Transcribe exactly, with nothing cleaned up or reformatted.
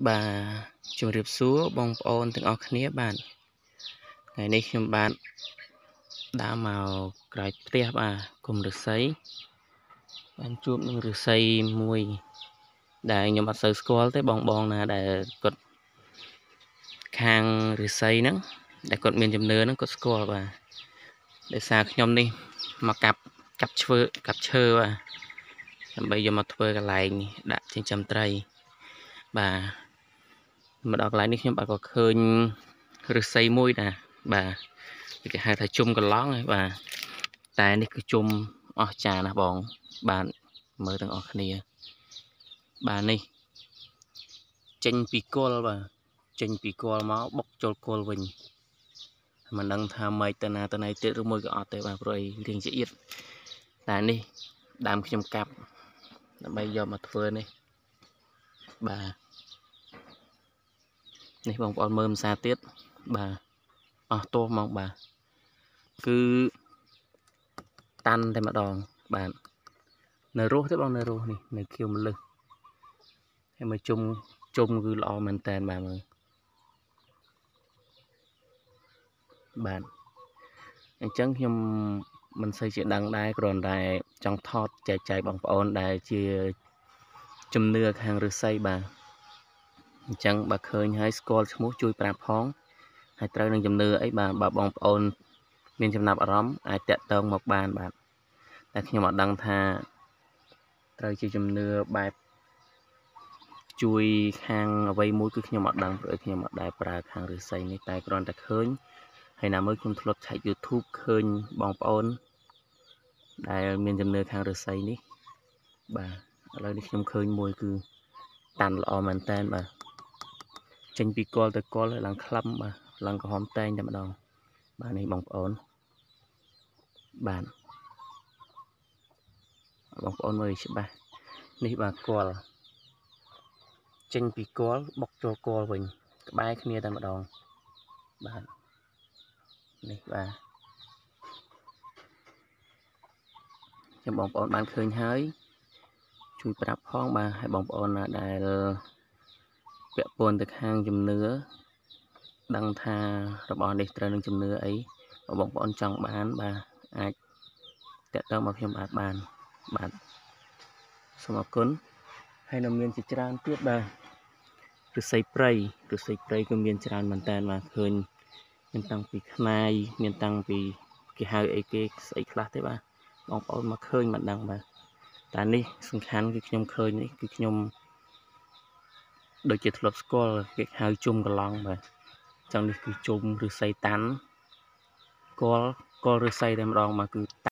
bà chùm riệp xúa bông ôn từng ọc khía bạn ngày nay khi bạn đã màu cái tia bà cùng được sấy bạn chụp được xây mùi để nhóm bạn sấy score tới bong bong là để cột khang được xây nữa để cột miền chấm nứa nó cột score và để xa nhóm đi mà cặp cặp chơ cặp chơ và bây giờ mà thuê cái lại đã trên trăm tray bà mà đọc lại đi khi bạn có khơi được xây môi nè bà cái hai thầy chung còn lón ấy bà tạiនេះគឺជុំអស់ចាណាបងបាទមើលទាំងអស់គ្នាបាទនេះចេញពីគល់បាទចេញពីគល់មកបុកចូលគល់វិញមិនដឹងថាម៉េចទៅណាទៅណៃទៀតឬមួយក៏អត់ទេបាទព្រោះអីរៀងជាអៀតតែនេះដើមខ្ញុំកាប់ដើម្បីយកមកធ្វើនេះបាទនេះបងប្អូនមើលភាសាទៀតបាទអស់ទោះមកបាទគឺតាន់តែម្ដងបាទនៅរស់ទេបងនៅរស់នេះនៅខៀវម្លឹះហើយមកជុំជុំគឺល្អមែនតើបាទមើលបាទអញ្ចឹងខ្ញុំមិនសូវជាដឹងដែរគ្រាន់តែចង់ថតចែកចាយបងប្អូនដែលជាជំនឿខាងឫស្សីបាទអញ្ចឹងបើឃើញហើយស្គាល់ឈ្មោះជួយប្រាប់ផងហើយត្រូវនឹងជំនឿអីបាទបើបងប្អូនមានចំណាប់អារម្មណ៍អាចតាក់ទងមកបានបាទតែខ្ញុំអត់ដឹងថាត្រូវជាជំនឿបែបជួយខាងអ្វីមួយគឺខ្ញុំអត់ដឹងព្រោះខ្ញុំអត់ដែលប្រើខាងឫស្សីនេះតែគ្រាន់តែឃើញហើយណាមួយខ្ញុំធ្លាប់ឆែក YouTube ឃើញបងប្អូនដែលមានជំនឿខាងឫស្សីនេះបាទឥឡូវនេះខ្ញុំឃើញមួយគឺតាន់ល្អមែនតើបាទចេញពីគល់ទៅគល់ហើយឡើងក្លឹមបាទឡើងក្រហមតែងតែម្ដងបាទនេះបងប្អូនបាទបងប្អូនមើលច្បាស់នេះបាទគល់ចេញពីគល់បុកចូលគល់វិញក្បែរគ្នាតែម្ដងបាទនេះបាទខ្ញុំបងប្អូនបានឃើញហើយជួយប្រាប់ផងបាទឲ្យបងប្អូនណាដែលពាក់ព័ន្ធទៅខាងជំនឿដឹងថារបស់នេះត្រូវនឹងជំនឿអីបងប្អូនចង់បានបាទអាចតាក់ទងមកខ្ញុំអាចបានបាទសូមអរគុណហើយនៅមានជាច្រើនទៀតបាទឫស្សីព្រៃឫស្សីព្រៃក៏មានច្រើនមែនតើបាទឃើញមានតាំងពីខ្នាយមានតាំងពីគេហៅអីគេស្អីខ្លះទេបាទបងប្អូនមកឃើញមិនដឹងបាទតែនេះសំខាន់គឺខ្ញុំឃើញនេះគឺខ្ញុំដូចជាធ្លាប់ស្គាល់គេហៅជុំកឡង់បាទចឹងនេះគឺជុំឫស្សីតាន់គល់គល់ឫស្សីតែម្ដងមកគឺ